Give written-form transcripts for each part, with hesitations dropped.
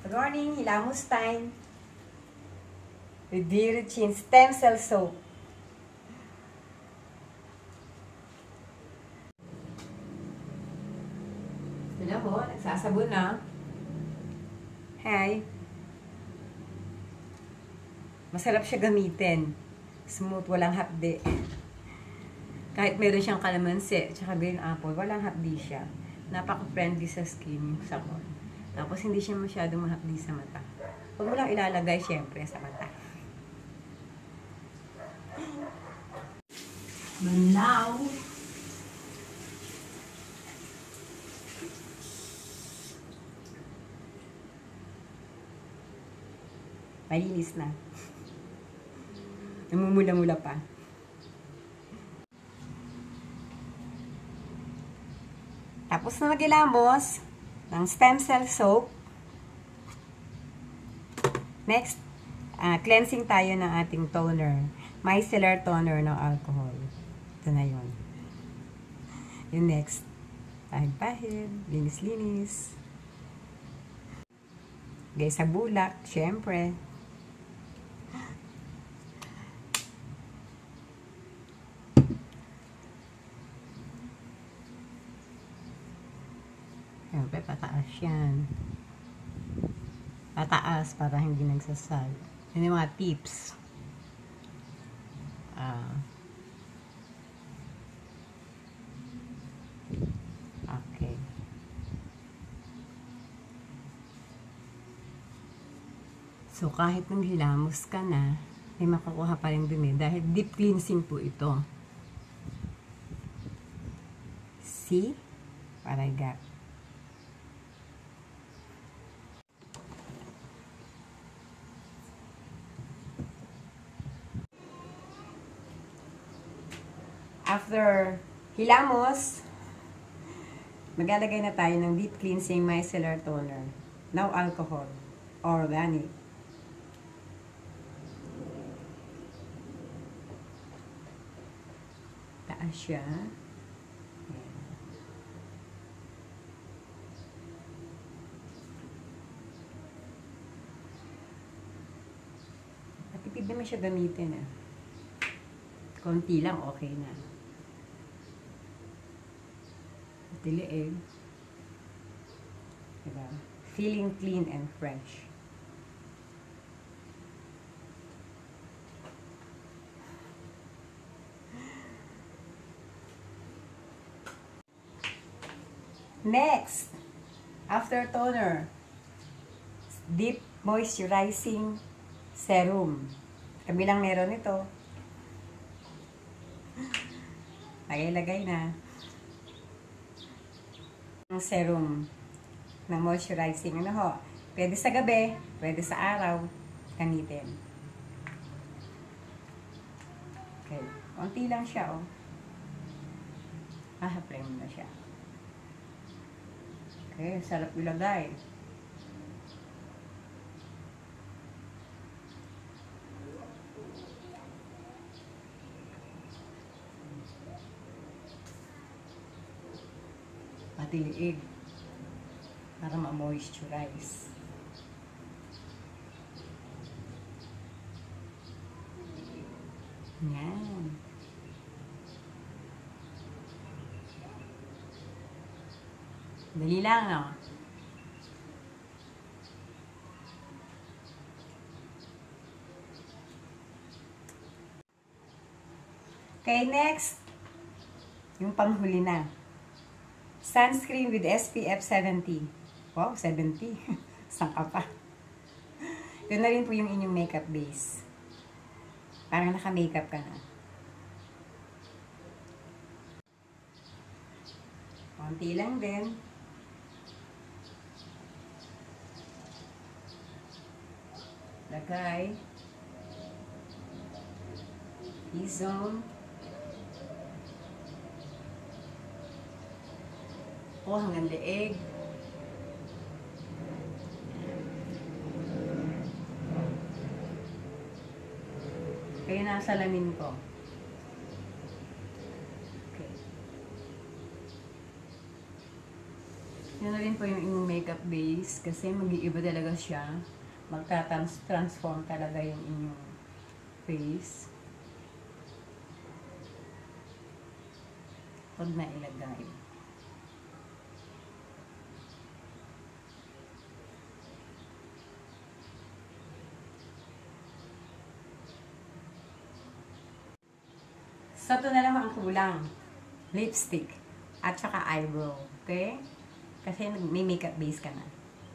Good morning, Hilamos time. With Virgin Stem Cell Soap. Tignan mo, nagsasabon na. Hi. Masarap siya gamitin. Smooth, walang hapde. Kahit meron siyang kalamansi, tsaka green apple, walang hapdi siya. Napaka-friendly sa skin, sabon. Tapos hindi siya masyadong mahapdi sa mata. Huwag mo lang ilalagay syempre sa mata. Banlaw. Malinis na. Namumula-mula pa. Tapos na magilamos ng stem cell soap. Next, cleansing tayo ng ating toner. Micellar toner ng alcohol. Ito na yun. Yung next, pahid-pahid, linis-linis. Guys, sa bulak, syempre. Siyempre, pataas yan. Pataas para hindi nagsasal. Yun yung mga tips. Okay. So, kahit nung hilamos ka na, may makukuha pa rin dumi dahil deep cleansing po ito. See? What I got. After hilamos, maglalagay na tayo ng deep cleansing micellar toner. No alcohol. Organic. Taas siya. Matipid naman siya gamitin. Konti lang, okay na. Diliig. Diba? Feeling clean and fresh. Next, after toner, deep moisturizing serum. Kabilang meron ito. Lagay-lagay na. Serum ng moisturizing. Ano ho? Pwede sa gabi, pwede sa araw, gamitin. Okay. Konti lang siya, oh. Frame na siya. Okay, sarap ilagay. Matiliig para ma-moisturize. Yan. Dali lang, no? Okay, next. Yung panghuli na. Sunscreen with SPF 70. Wow, 70. Saan ka pa? Ito na rin po yung inyong makeup base. Parang naka-makeup ka na. Konti lang din. Lagay. T-zone. O hanggang leeg. Kaya nasa lamin ko. Okay. Yun na rin po yung inyong makeup base kasi mag-iiba talaga siya. Magta-transform talaga yung inyong face. Pag nailagay. So, ito na lang ang kulang. Lipstick. At saka eyebrow. Okay? Kasi may makeup base ka na.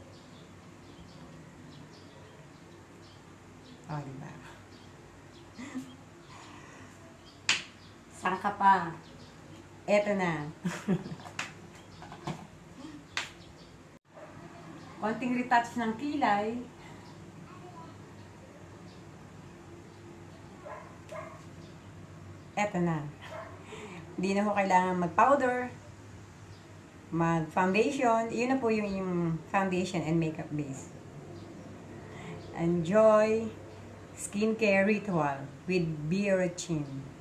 O, diba? Saan ka pa? Eto na. Konting retouch ng kilay. Eto na. Hindi na ko kailangan mag-powder, mag-foundation. Yun na po yung foundation and makeup base. Enjoy skincare ritual with Biorichin.